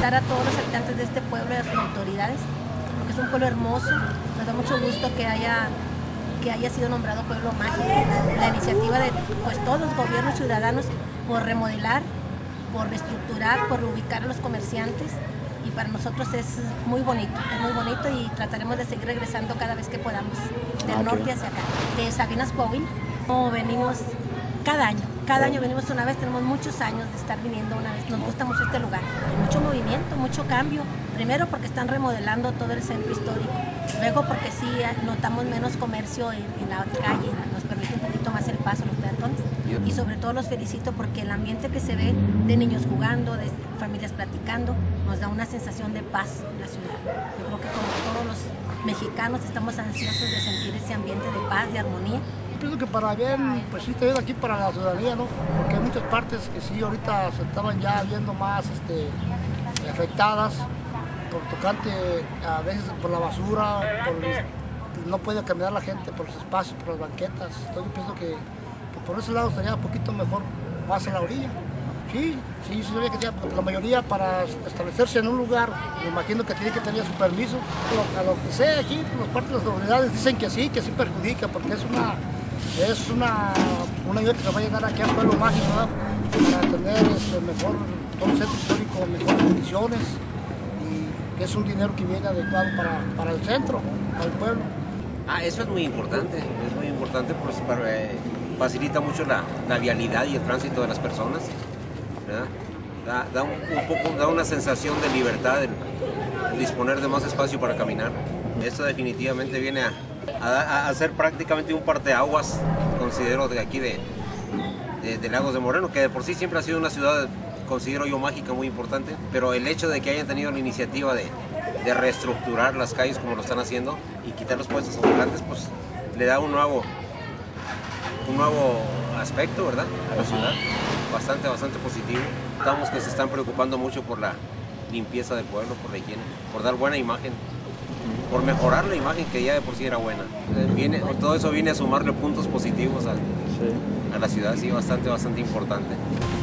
felicitar a todos los habitantes de este pueblo y a sus autoridades, porque es un pueblo hermoso. Nos da mucho gusto que haya sido nombrado pueblo mágico. La iniciativa de pues, todos los gobiernos ciudadanos por remodelar, por reestructurar, por reubicar a los comerciantes, y para nosotros es muy bonito y trataremos de seguir regresando cada vez que podamos, del norte hacia acá. De Sabinas, Coahuila, venimos cada año venimos una vez, tenemos muchos años de estar viniendo una vez, nos gusta mucho este lugar, mucho movimiento, mucho cambio, primero porque están remodelando todo el centro histórico, luego porque sí notamos menos comercio en la calle, nos permite un poquito más el paso los peatones, y sobre todo los felicito porque el ambiente que se ve de niños jugando, de familias platicando, nos da una sensación de paz en la ciudad. Yo creo que como todos los mexicanos estamos ansiosos de sentir ese ambiente de paz, de armonía. Pienso que para bien, pues sí, te ven aquí para la ciudadanía, ¿no? Porque hay muchas partes que sí ahorita se estaban ya viendo más afectadas por tocante, a veces por la basura, no puede caminar la gente por los espacios, por las banquetas. Entonces yo pienso que por ese lado estaría un poquito mejor, más a la orilla. Sí, sabía que la mayoría para establecerse en un lugar, me imagino que tiene que tener su permiso. A lo que sé aquí, por parte de las autoridades dicen que sí perjudica, porque es una ayuda que se va a llegar aquí al pueblo mágico, ¿no? Para tener mejor, todo el centro histórico, mejores condiciones, y que es un dinero que viene adecuado para el centro, para el pueblo. Eso es muy importante pues facilita mucho la vialidad y el tránsito de las personas, ¿verdad? Da una sensación de libertad, de disponer de más espacio para caminar. Esto definitivamente viene a ser prácticamente un parteaguas, considero, de aquí de Lagos de Moreno, que de por sí siempre ha sido una ciudad, considero yo, mágica, muy importante, pero el hecho de que hayan tenido la iniciativa de reestructurar las calles como lo están haciendo y quitar los puestos ambulantes, pues le da un nuevo aspecto, ¿verdad?, a la ciudad, bastante positivo. Notamos que se están preocupando mucho por la limpieza del pueblo, por la higiene, por dar buena imagen, por mejorar la imagen que ya de por sí era buena. Todo eso viene a sumarle puntos positivos a la ciudad, sí, bastante importante.